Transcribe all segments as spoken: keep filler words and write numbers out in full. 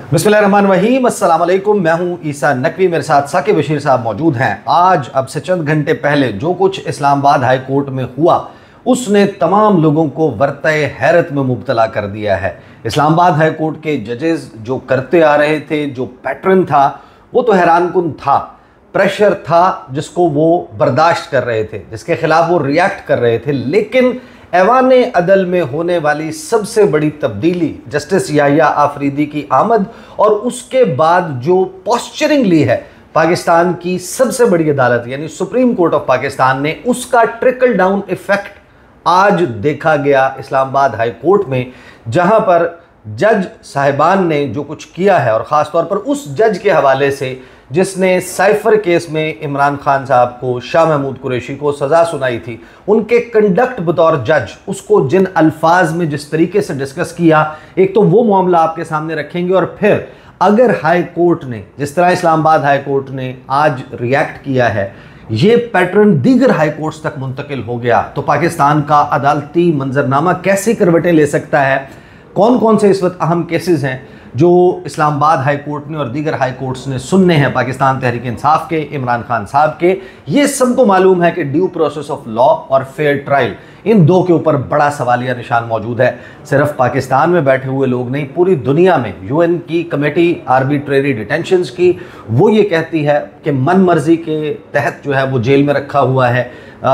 बिस्मिल्लाहिर्रहमानिर्रहीम, अस्सलाम वालेकुम। मैं हूं ईसा नकवी, मेरे साथ साकिब बशीर साहब मौजूद हैं। आज अब से चंद घंटे पहले जो कुछ इस्लामाबाद हाई कोर्ट में हुआ उसने तमाम लोगों को वर्तए हैरत में मुब्तला कर दिया है। इस्लामाबाद हाई कोर्ट के जजेस जो करते आ रहे थे, जो पैटर्न था वो तो हैरानकुन था। प्रेशर था जिसको वो बर्दाश्त कर रहे थे, जिसके खिलाफ वो रिएक्ट कर रहे थे। लेकिन ऐवान अदल में होने वाली सबसे बड़ी तब्दीली जस्टिस याहिया आफरीदी की आमद और उसके बाद जो पोस्चरिंग ली है पाकिस्तान की सबसे बड़ी अदालत यानी सुप्रीम कोर्ट ऑफ पाकिस्तान ने, उसका ट्रिकल डाउन इफेक्ट आज देखा गया इस्लामाबाद हाई कोर्ट में, जहां पर जज साहिबान ने जो कुछ किया है और ख़ास तौर पर उस जज के हवाले से जिसने साइफर केस में इमरान खान साहब को, शाह महमूद कुरैशी को सज़ा सुनाई थी, उनके कंडक्ट बतौर जज, उसको जिन अल्फाज में जिस तरीके से डिस्कस किया, एक तो वो मामला आपके सामने रखेंगे और फिर अगर हाई कोर्ट ने जिस तरह इस्लामाबाद हाई कोर्ट ने आज रिएक्ट किया है, ये पैटर्न दीगर हाई कोर्ट्स तक मुंतकिल हो गया तो पाकिस्तान का अदालती मंजरनामा कैसी करवटें ले सकता है। कौन कौन से इस वक्त अहम केसेस हैं जो इस्लामाबाद हाई कोर्ट ने और दीगर हाई कोर्ट्स ने सुनने हैं पाकिस्तान तहरीक इंसाफ के, इमरान खान साहब के। ये सबको मालूम है कि ड्यू प्रोसेस ऑफ लॉ और फेयर ट्रायल, इन दो के ऊपर बड़ा सवालिया निशान मौजूद है। सिर्फ पाकिस्तान में बैठे हुए लोग नहीं, पूरी दुनिया में यूएन की कमेटी आर्बिट्रेरी डिटेंशंस की, वो ये कहती है कि मन मर्जी के तहत जो है वो जेल में रखा हुआ है।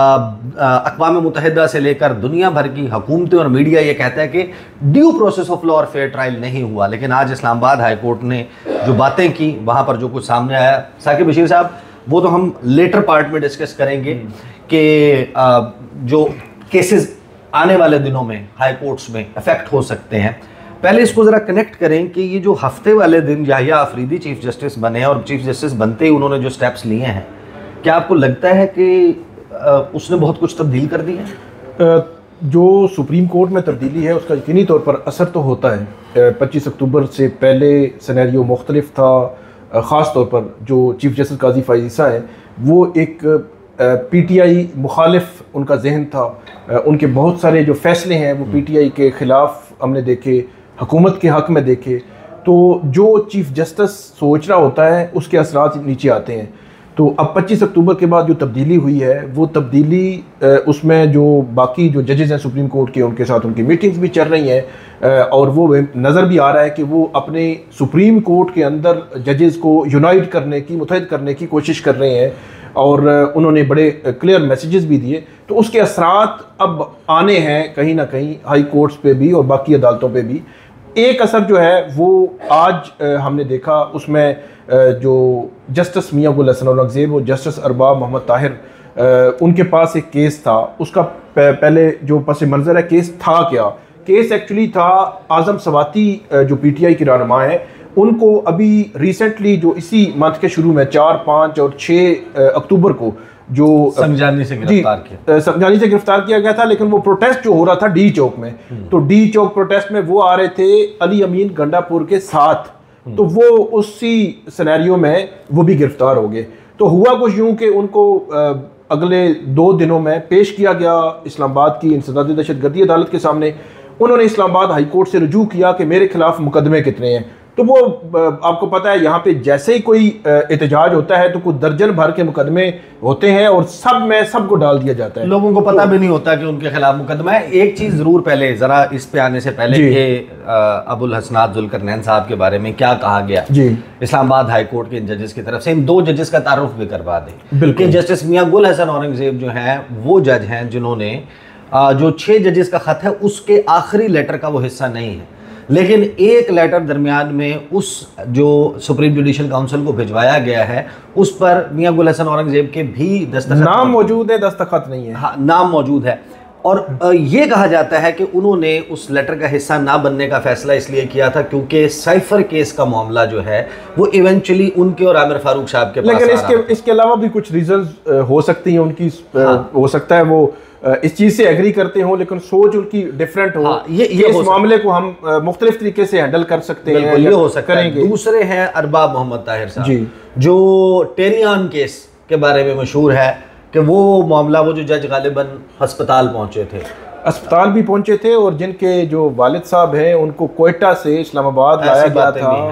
अक़वाम मुत्तहिदा से लेकर दुनिया भर की हुकूमतें और मीडिया ये कहता है कि ड्यू प्रोसेस ऑफ लॉ और फेयर ट्रायल नहीं हुआ। लेकिन आज इस्लामाबाद हाई कोर्ट ने जो बातें की, वहाँ पर जो कुछ सामने आया, साकिब बशीर साहब, वो तो हम लेटर पार्ट में डिस्कस करेंगे कि जो केसेस आने वाले दिनों में हाई कोर्ट्स में अफेक्ट हो सकते हैं। पहले इसको ज़रा कनेक्ट करें कि ये जो हफ्ते वाले दिन याहिया आफरीदी चीफ जस्टिस बने और चीफ जस्टिस बनते ही उन्होंने जो स्टेप्स लिए हैं, क्या आपको लगता है कि उसने बहुत कुछ तब्दील कर दी है? जो सुप्रीम कोर्ट में तब्दीली है उसका यकीनी तौर पर असर तो होता है। पच्चीस अक्टूबर से पहले सिनेरियो मुख्तलिफ था। ख़ास तौर पर जो चीफ जस्टिस काजी फ़ाइज़ ईसा है वो एक पीटीआई मुखालिफ उनका जहन था। उनके बहुत सारे जो फैसले हैं वो पीटीआई के ख़िलाफ़ हमने देखे, हुकूमत के हक़ में देखे। तो जो चीफ जस्टिस सोच रहा होता है उसके असरात नीचे आते हैं। तो अब पच्चीस अक्टूबर के बाद जो तब्दीली हुई है वो तब्दीली उसमें जो बाकी जो जजेस हैं सुप्रीम कोर्ट के, उनके साथ उनकी मीटिंग्स भी चल रही हैं और वो नज़र भी आ रहा है कि वो अपने सुप्रीम कोर्ट के अंदर जजेस को यूनाइट करने की, मुत्तहिद करने की कोशिश कर रहे हैं और उन्होंने बड़े क्लियर मैसेजेस भी दिए। तो उसके असरात अब आने हैं कहीं ना कहीं हाई कोर्ट्स पे भी और बाकी अदालतों पे भी। एक असर जो है वो आज हमने देखा, उसमें जो जस्टिस मियां गुल हसन औरंगज़ेब और जस्टिस अरबाब मोहम्मद ताहिर, उनके पास एक केस था। उसका पहले जो पस मंज़र है, केस था क्या? केस एक्चुअली था आज़म सवाती जो पीटीआई की रहनुमा है, उनको अभी रिसेंटली जो इसी मंथ के शुरू में चार पाँच और छः अक्टूबर को जो संजानी से गिरफ्तार किया संजानी से गिरफ्तार किया गया था। लेकिन वो प्रोटेस्ट जो हो रहा था डी चौक में, तो डी चौक प्रोटेस्ट में वो आ रहे थे अली अमीन गंडापुर के साथ, तो वो उसी सिनेरियो में वो भी गिरफ्तार हो गए। तो हुआ कुछ यूं कि उनको अगले दो दिनों में पेश किया गया इस्लामाबाद की इंसदादी दहशतगर्दी अदालत के सामने। उन्होंने इस्लामाबाद हाई कोर्ट से रुजू किया कि मेरे खिलाफ मुकदमे कितने हैं। तो वो आपको पता है यहाँ पे जैसे ही कोई एहतजाज होता है तो कुछ दर्जन भर के मुकदमे होते हैं और सब में सबको डाल दिया जाता है। लोगों को पता तो, भी नहीं होता कि उनके खिलाफ मुकदमा है। एक चीज़ ज़रूर पहले ज़रा इस पे आने से पहले कि अबुल हसनात जुल्करनैन साहब के बारे में क्या कहा गया जी इस्लामाबाद हाई कोर्ट के इन जजेस की तरफ से, इन दो जजेस का तारुफ भी करवा दें। बिल्कुल। जस्टिस मियां गुल हसन औरंगज़ेब जो हैं वो जज हैं जिन्होंने जो छः जजेस का ख़त है उसके आखिरी लेटर का वो हिस्सा नहीं है, लेकिन एक लेटर दरमियान में उस जो सुप्रीम जुडिशल काउंसिल को भिजवाया गया है उस पर मियां गुल हसन औरंगज़ेब के भी दस्तखत, नाम मौजूद है, दस्तखत नहीं है। हाँ, नाम मौजूद है। और ये कहा जाता है कि उन्होंने उस लेटर का हिस्सा ना बनने का फैसला इसलिए किया था क्योंकि साइफर केस का मामला जो है वो इवेंचुअली उनके और आमिर फारूक साहब के पास आ रहा है। लेकिन इसके इसके अलावा भी कुछ रीजंस हो सकती हैं उनकी। हाँ। हो सकता है वो इस चीज़ से एग्री करते हो लेकिन सोच उनकी डिफरेंट हो। हाँ, ये, ये इस मामले को हम मुख्तलिफ तरीके से हैंडल कर सकते हैं, ये हो सकता है। दूसरे हैं अरबाब मोहम्मद ताहिर साहब जी, जो टेनियान केस के बारे में मशहूर है कि वो मामला, वो जो जज गालिबन अस्पताल पहुंचे थे, अस्पताल भी पहुंचे थे और जिनके जो वालिद साहब हैं उनको कोयटा से इस्लामाबाद लाया गया था।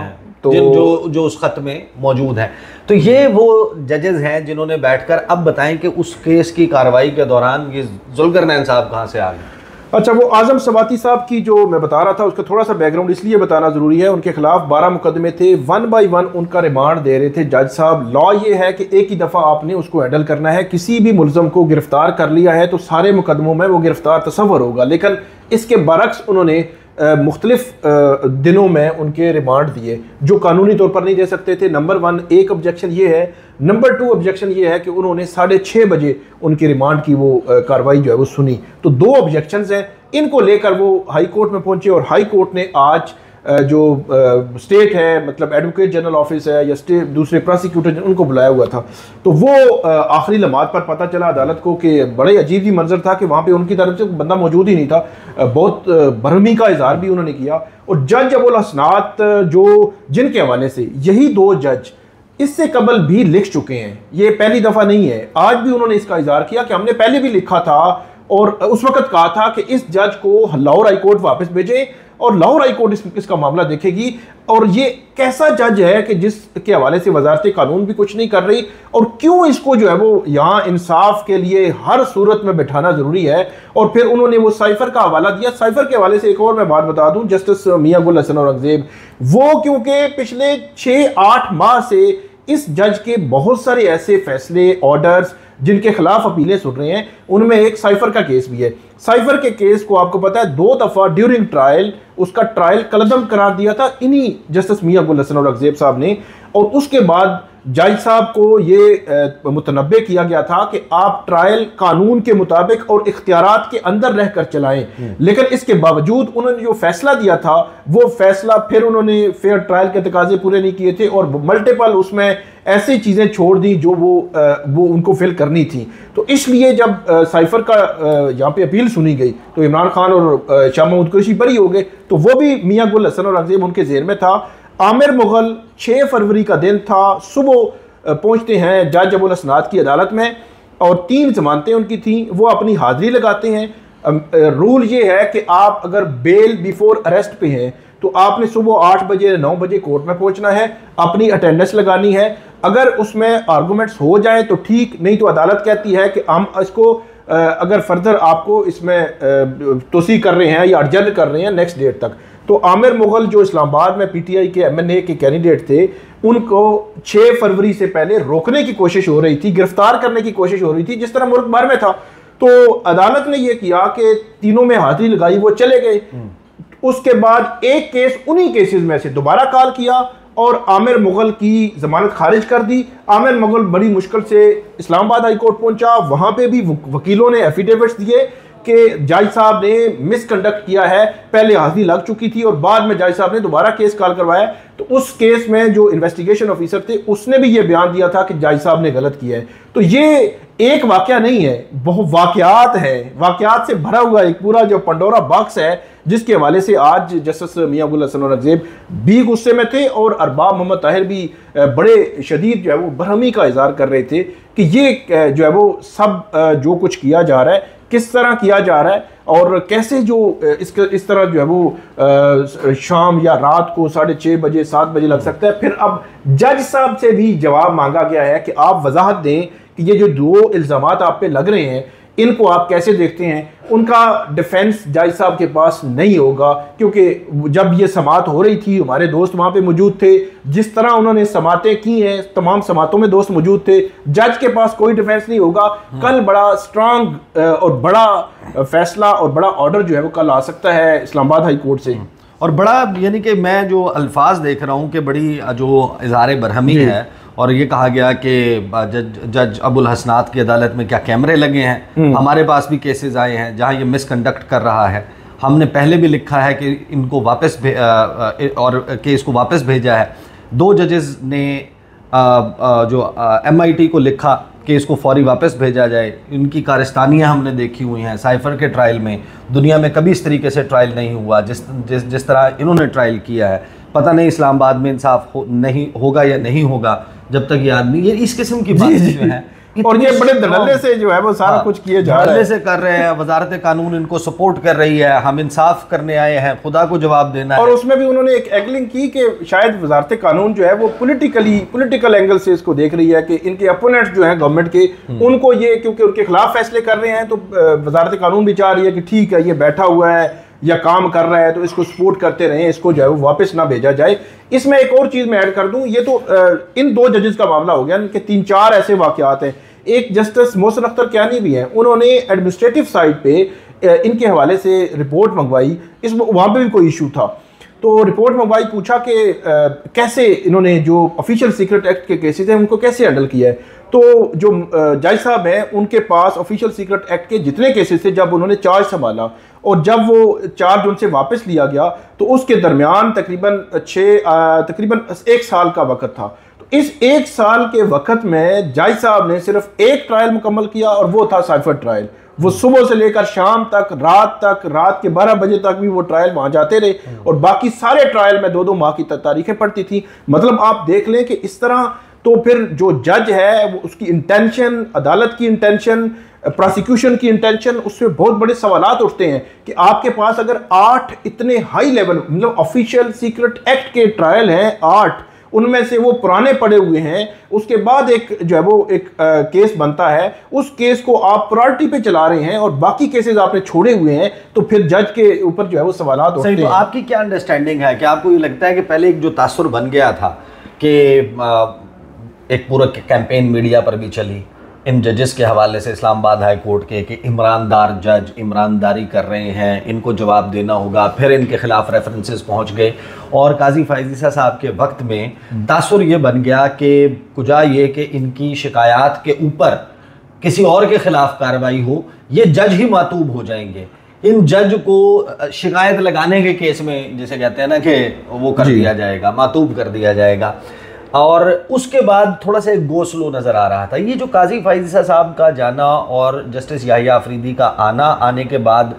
तो जिन जो जो उस खत में मौजूद हैं। तो ये वो जजेस हैं जिन्होंने बैठकर अब बताएं कि उस केस की कार्रवाई के दौरान ये जुल्फिकार साहब कहाँ से आ गए। अच्छा, वो आजम सवाती साहब की जो मैं बता रहा था उसका थोड़ा सा बैकग्राउंड इसलिए बताना ज़रूरी है। उनके खिलाफ बारह मुकदमे थे, वन बाय वन उनका रिमांड दे रहे थे जज साहब। लॉ ये है कि एक ही दफ़ा आपने उसको हैंडल करना है। किसी भी मुलजम को गिरफ्तार कर लिया है तो सारे मुकदमों में वो गिरफ्तार तस्वर होगा, लेकिन इसके बरक्स उन्होंने मुख्तलिफ दिनों में उनके रिमांड दिए जो कानूनी तौर पर नहीं दे सकते थे। नंबर वन एक ऑब्जेक्शन ये है। नंबर टू ऑब्जेक्शन ये है कि उन्होंने साढ़े छः बजे उनकी रिमांड की वो कार्रवाई जो है वो सुनी। तो दो ऑब्जेक्शंस हैं, इनको लेकर वो हाई कोर्ट में पहुंचे और हाई कोर्ट ने आज जो स्टेट है, मतलब एडवोकेट जनरल ऑफिस है या स्टेट दूसरे प्रोसिक्यूटर, उनको बुलाया हुआ था। तो वो आखिरी लम्हात पर पता चला अदालत को कि बड़े अजीब ही मंजर था कि वहाँ पे उनकी तरफ से बंदा मौजूद ही नहीं था। बहुत बरहमी का इजहार भी उन्होंने किया। और जज अबुल हसनात जो जिनके हवाले से यही दो जज इससे कबल भी लिख चुके हैं, ये पहली दफ़ा नहीं है। आज भी उन्होंने इसका इजहार किया कि हमने पहले भी लिखा था और उस वक्त कहा था कि इस जज को लाहौर हाई कोर्ट वापस भेजें और लाहौर हाई कोर्ट इस, इसका मामला देखेगी। और ये कैसा जज है कि जिसके हवाले से वजारत कानून भी कुछ नहीं कर रही, और क्यों इसको जो है वो यहाँ इंसाफ के लिए हर सूरत में बैठाना ज़रूरी है। और फिर उन्होंने वो साइफर का हवाला दिया। साइफर के हवाले से एक और मैं बात बता दूं, जस्टिस मियां गुल हसन औरंगजेब, वो क्योंकि पिछले छः आठ माह से इस जज के बहुत सारे ऐसे फैसले, ऑर्डर्स जिनके खिलाफ अपीलें सुन रहे हैं, उनमें एक साइफर का केस भी है। साइफर के केस को आपको पता है दो दफ़ा ड्यूरिंग ट्रायल उसका ट्रायल कलदम करार दिया था इन्हीं जस्टिस मियां गुल हसन औरंगजेब साहब ने। और उसके बाद जज साहब को ये मुतनब्बे किया गया था कि आप ट्रायल कानून के मुताबिक और इख्तियारात के अंदर रहकर चलाएं। लेकिन इसके बावजूद उन्होंने जो फैसला दिया था वो फैसला फिर उन्होंने फेयर ट्रायल के तकाजे पूरे नहीं किए थे और मल्टीपल उसमें ऐसी चीज़ें छोड़ दी जो वो वो उनको फिल करनी थी। तो इसलिए जब साइफर का यहाँ पे अपील सुनी गई तो इमरान खान और शाह महमूद कुरैशी बरी हो गए। तो वो भी मियां गुल हसन औरंगजेब उनके जेर में था। आमिर मुगल छः फरवरी का दिन था, सुबह पहुंचते हैं जज अबुल हसनात की अदालत में और तीन जमानतें उनकी थी, वो अपनी हाजिरी लगाते हैं। रूल ये है कि आप अगर बेल बिफोर अरेस्ट पे हैं तो आपने सुबह आठ बजे नौ बजे कोर्ट में पहुंचना है, अपनी अटेंडेंस लगानी है। अगर उसमें आर्गूमेंट्स हो जाए तो ठीक, नहीं तो अदालत कहती है कि हम इसको अगर फर्दर आपको इसमें तोसी कर रहे हैं या अर्जन कर रहे हैं नेक्स्ट डेट तक। तो आमिर मुगल जो इस्लामाबाद में पीटीआई के एमएनए के कैंडिडेट थे, उनको छः फरवरी से पहले रोकने की कोशिश हो रही थी, गिरफ्तार करने की कोशिश हो रही थी, जिस तरह मुल्क भर में था। तो अदालत ने यह किया कि तीनों में हाजिरी लगाई, वो चले गए। उसके बाद एक केस उन्हीं केसेस में से दोबारा कॉल किया और आमिर मुगल की जमानत खारिज कर दी। आमिर मुगल बड़ी मुश्किल से इस्लामाबाद हाई कोर्ट पहुंचा, वहां पे भी वकीलों ने एफिडेविट्स दिए कि जज साहब ने मिसकंडक्ट किया है, पहले हाजिरी लग चुकी थी और बाद में जज साहब ने दोबारा केस कॉल करवाया। तो उस केस में जो इन्वेस्टिगेशन ऑफिसर थे उसने भी ये बयान दिया था कि जज साहब ने गलत किया है। तो ये एक वाकया नहीं है, बहुत वाकयात है, वाकयात से भरा हुआ एक पूरा जो पंडोरा बॉक्स है, जिसके हवाले से आज जस्टिस मियां गुल हसन औरंगजेब भी गुस्से में थे और अरबाब मोहम्मद ताहिर भी बड़े शदीद जो है वो बरहमी का इजहार कर रहे थे कि ये जो है वो सब जो कुछ किया जा रहा है किस तरह किया जा रहा है और कैसे जो इस इस तरह जो है वो शाम या रात को साढ़े छः बजे सात बजे लग सकता है। फिर अब जज साहब से भी जवाब मांगा गया है कि आप वजाहत दें कि ये जो दो इल्ज़ामात आप पे लग रहे हैं इनको आप कैसे देखते हैं। उनका डिफेंस जज साहब के पास नहीं होगा, क्योंकि जब ये समात हो रही थी हमारे दोस्त वहाँ पे मौजूद थे, जिस तरह उन्होंने समातें की हैं तमाम समातों में दोस्त मौजूद थे, जज के पास कोई डिफेंस नहीं होगा। कल बड़ा स्ट्रांग और बड़ा फैसला और बड़ा ऑर्डर जो है वो कल आ सकता है इस्लामाबाद हाई कोर्ट से। और बड़ा यानी कि मैं जो अल्फाज देख रहा हूँ कि बड़ी जो इज़हार बरहमी है और ये कहा गया कि जज जज अबुल हसनात की अदालत में क्या कैमरे लगे हैं, हमारे पास भी केसेस आए हैं जहां ये मिसकंडक्ट कर रहा है, हमने पहले भी लिखा है कि इनको वापस और केस को वापस भेजा है। दो जजेस ने आ, आ, जो एमआईटी को लिखा कि इसको फौरी वापस भेजा जाए। इनकी कारस्तानियाँ हमने देखी हुई हैं साइफर के ट्रायल में, दुनिया में कभी इस तरीके से ट्रायल नहीं हुआ जिस जिस जिस तरह इन्होंने ट्रायल किया है। पता नहीं इस्लामाबाद में इंसाफ हो, नहीं होगा या नहीं होगा जब तक ये आदमी ये इस किस्म की बात जो है और ये बड़े धड़ल्ले से जो है वो सारा कुछ किए जा रहे हैं, से कर रहे हैं। वजारत कानून इनको सपोर्ट कर रही है, हम इंसाफ करने आए हैं, खुदा को जवाब देना और है। उसमें भी उन्होंने एक एंगलिंग की कि शायद वजारत कानून जो है वो पॉलिटिकली पॉलिटिकल एंगल से इसको देख रही है कि इनके अपोनेंट्स जो हैं गवर्नमेंट के, उनको ये क्योंकि उनके खिलाफ फैसले कर रहे हैं, तो वजारत कानून भी चाह रही है कि ठीक है ये बैठा हुआ है या काम कर रहा है तो इसको सपोर्ट करते रहें, इसको जो है वो वापस ना भेजा जाए। इसमें एक और चीज़ मैं ऐड कर दूं, ये तो इन दो जजेस का मामला हो गया, इनके तीन चार ऐसे वाकयात हैं। एक जस्टिस मोहसिन अख्तर कियानी भी हैं, उन्होंने एडमिनिस्ट्रेटिव साइड पे इनके हवाले से रिपोर्ट मंगवाई, इस वहाँ पे भी कोई इशू था, तो रिपोर्ट मंगवाई, पूछा कि कैसे इन्होंने जो ऑफिशियल सीक्रेट एक्ट के केसेस हैं उनको कैसे हैंडल किया है। तो जो जज साहब हैं उनके पास ऑफिशियल सीक्रेट एक्ट के जितने केसेस थे, जब उन्होंने चार्ज संभाला और जब वो चार्ज उनसे वापस लिया गया तो उसके दरमियान तकरीबन छः तकरीबन एक साल का वक्त था। तो इस एक साल के वक्त में जज साहब ने सिर्फ एक ट्रायल मुकम्मल किया और वो था साइफर ट्रायल। वो सुबह से लेकर शाम तक, रात तक, रात के बारह बजे तक भी वो ट्रायल वहां जाते रहे और बाकी सारे ट्रायल में दो दो माह की तारीखें पड़ती थी। मतलब आप देख लें कि इस तरह तो फिर जो जज है वो उसकी इंटेंशन, अदालत की इंटेंशन, प्रोसिक्यूशन की इंटेंशन, उससे बहुत बड़े सवालात उठते हैं कि आपके पास अगर आठ इतने हाई लेवल मतलब ऑफिशियल सीक्रेट एक्ट के ट्रायल हैं, आठ उनमें से वो पुराने पड़े हुए हैं, उसके बाद एक जो है वो एक आ, केस बनता है, उस केस को आप प्रायोरिटी पे चला रहे हैं और बाकी केसेस आपने छोड़े हुए हैं, तो फिर जज के ऊपर जो है वो सवालात उठते हैं। तो आपकी क्या अंडरस्टैंडिंग है कि आपको ये लगता है कि पहले एक जो तासुर बन गया था कि एक पूरा कैंपेन मीडिया पर भी चली इन जजेस के हवाले से इस्लामाबाद हाई कोर्ट के कि इमरानदार जज ईमानदारी कर रहे हैं, इनको जवाब देना होगा, फिर इनके खिलाफ रेफरेंसेस पहुंच गए और काजी फायजीसा साहब के वक्त में तासुर ये बन गया कि कुजा ये कि इनकी शिकायत के ऊपर किसी और के खिलाफ कार्रवाई हो, ये जज ही मातूब हो जाएंगे। इन जज को शिकायत लगाने के केस में जिसे कहते हैं ना कि वो कर दिया जाएगा, मातूब कर दिया जाएगा। और उसके बाद थोड़ा सा एक गो स्लो नज़र आ रहा था। ये जो काजी फायजीसा साहब का जाना और जस्टिस याहिया अफरीदी का आना, आने के बाद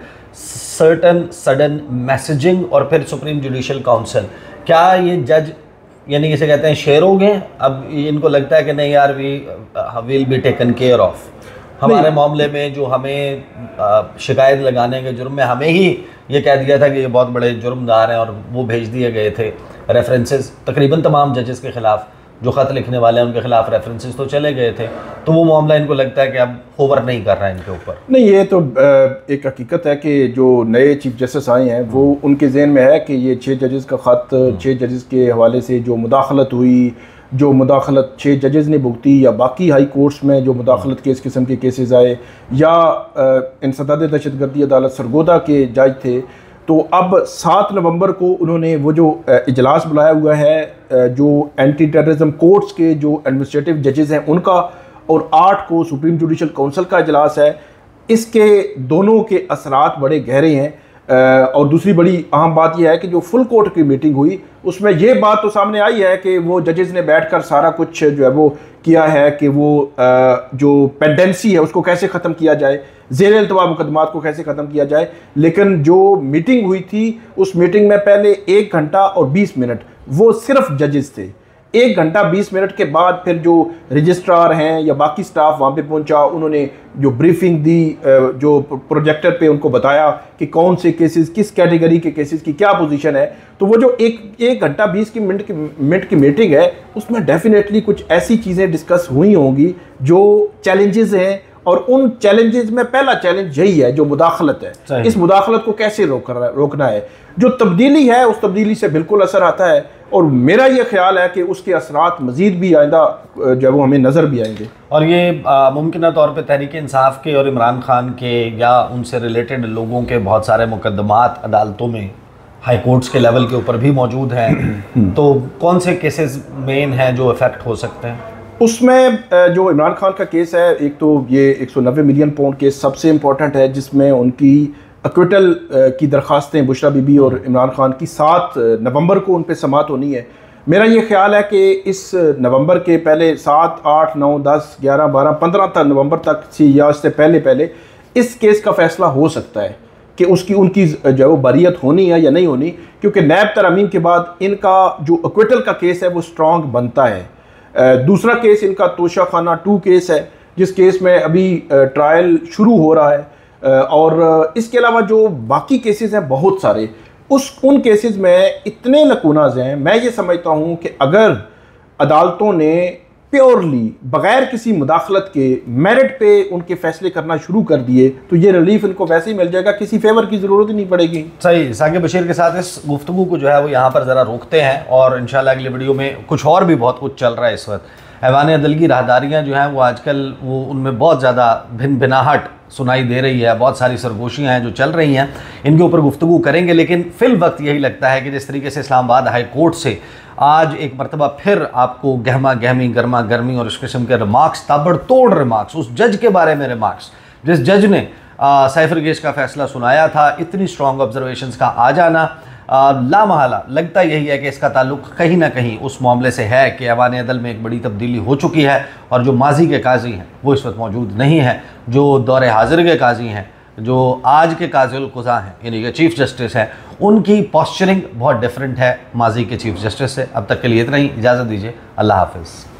सर्टन सडन मैसेजिंग और फिर सुप्रीम जुडिशल काउंसिल, क्या ये जज यानी इसे कहते हैं शेर हो गए? अब इनको लगता है कि नहीं यार, we will be taken care of, हमारे मामले में जो हमें शिकायत लगाने के जुर्म में हमें ही ये कह दिया था कि ये बहुत बड़े जुर्मदार हैं, और वो भेज दिए गए थे रेफरेंसेस तकरीबन तमाम जजेस के ख़िलाफ़, जो ख़त लिखने वाले हैं उनके खिलाफ रेफरेंसेस तो चले गए थे, तो वो मामला इनको लगता है कि अब होवर नहीं कर रहा है इनके ऊपर। नहीं, ये तो एक हकीकत है कि जो नए चीफ जस्टिस आए हैं वो उनके जहन में है कि ये छः जजेस का ख़त, छः जजेस के हवाले से जो मुदाखलत हुई, जो मुदाखलत छः जजेस ने भुगती, या बाकी हाई कोर्ट्स में जो मुदाखलत के इस किस्म के केसेस आए, या इंसदाद दहशतगर्दी अदालत सरगोदा के जज थे, तो अब सात नवंबर को उन्होंने वो जो इजलास बुलाया हुआ है जो एंटी टेररिज्म कोर्ट्स के जो एडमिनिस्ट्रेटिव जजेस हैं उनका, और आठ को सुप्रीम जुडिशल काउंसिल का इजलास है। इसके दोनों के असरात बड़े गहरे हैं। और दूसरी बड़ी अहम बात यह है कि जो फुल कोर्ट की मीटिंग हुई उसमें ये बात तो सामने आई है कि वो जजेस ने बैठकर सारा कुछ जो है वो किया है कि वो जो पेंडेंसी है उसको कैसे ख़त्म किया जाए, ज़ेर इल्तवा मुकदमात को कैसे ख़त्म किया जाए। लेकिन जो मीटिंग हुई थी उस मीटिंग में पहले एक घंटा और बीस मिनट वो सिर्फ जजेस थे। एक घंटा बीस मिनट के बाद फिर जो रजिस्ट्रार हैं या बाकी स्टाफ वहाँ पे पहुँचा, उन्होंने जो ब्रीफिंग दी, जो प्रोजेक्टर पे उनको बताया कि कौन से केसेस, किस कैटेगरी के केसेस की क्या पोजीशन है। तो वो जो एक एक घंटा बीस की मिनट की मिनट की मीटिंग है उसमें डेफिनेटली कुछ ऐसी चीज़ें डिस्कस हुई होंगी जो चैलेंजेस हैं, और उन चैलेंजेस में पहला चैलेंज यही है जो मुदाखलत है। इस मुदाखलत को कैसे रोक रोकना है। जो तब्दीली है उस तब्दीली से बिल्कुल असर आता है, और मेरा ये ख्याल है कि उसके असरात मज़ीद भी आइंदा जो वो हमें नज़र भी आएंगे। और ये मुमकिन तौर पे तहरीक इंसाफ के और इमरान खान के या उनसे रिलेटेड लोगों के बहुत सारे मुकदमात अदालतों में हाई कोर्ट्स के लेवल के ऊपर भी मौजूद हैं, तो कौन से केसेस मेन हैं जो इफ़ेक्ट हो सकते हैं? उसमें जो इमरान खान का केस है, एक तो ये एक सौ नब्बे मिलियन पाउंड केस सबसे इम्पोर्टेंट है, जिसमें उनकी एक्विटल की दरख्वास्तें बुशरा बीबी और इमरान खान की सात नवंबर को उन पर समात होनी है। मेरा ये ख्याल है कि इस नवंबर के पहले सात आठ नौ दस ग्यारह बारह पंद्रह तक नवंबर तक से या इससे पहले पहले इस केस का फैसला हो सकता है कि उसकी उनकी जो है वो बरीयत होनी है या नहीं होनी, क्योंकि नैब तरमीम के बाद इनका जो एक्विटल का केस है वो स्ट्रॉन्ग बनता है। दूसरा केस इनका तोशा खाना टू केस है, जिस केस में अभी ट्रायल शुरू हो रहा है, और इसके अलावा जो बाकी केसेस हैं बहुत सारे, उस उन केसेस में इतने लकूनाज हैं। मैं ये समझता हूँ कि अगर अदालतों ने प्योरली बगैर किसी मुदाखलत के मेरिट पे उनके फैसले करना शुरू कर दिए तो ये रिलीफ इनको वैसे ही मिल जाएगा, किसी फेवर की ज़रूरत ही नहीं पड़ेगी। सही। साकिब बशीर के साथ इस गुफ्तगू को जो है वो यहाँ पर ज़रा रोकते हैं और इंशाल्लाह अगली वीडियो में कुछ और भी बहुत कुछ चल रहा है इस वक्त। ऐवान अदल की राहदारियाँ जो हैं वो आजकल वो उनमें बहुत ज़्यादा भिन भिनाहट सुनाई दे रही है, बहुत सारी सरगोशियाँ हैं जो चल रही हैं, इनके ऊपर गुफ्तगू करेंगे। लेकिन फिल वक्त यही लगता है कि जिस तरीके से इस्लामाबाद हाई कोर्ट से आज एक मरतबा फिर आपको गहमा गहमी गर्मा गर्मी और इस किस्म के रिमार्क्स, ताबड़तोड़ रिमार्क्स, उस जज के बारे में रिमार्क्स जिस जज ने साइफरगेज का फैसला सुनाया था, इतनी स्ट्रॉन्ग ऑब्जर्वेशंस का आ जाना लामहला लगता यही है कि इसका ताल्लुक कहीं ना कहीं उस मामले से है कि ऐवान अदल में एक बड़ी तब्दीली हो चुकी है और जो माजी के काजी हैं वो इस वक्त मौजूद नहीं है। जो दौरे हाजिर के काजी हैं, जो आज के काज़िल क़ुज़ा हैं यानी कि चीफ़ जस्टिस हैं, उनकी पॉस्चरिंग बहुत डिफरेंट है माजी के चीफ़ जस्टिस से। अब तक के लिए इतना ही, इजाज़त दीजिए, अल्लाह हाफ़िज़।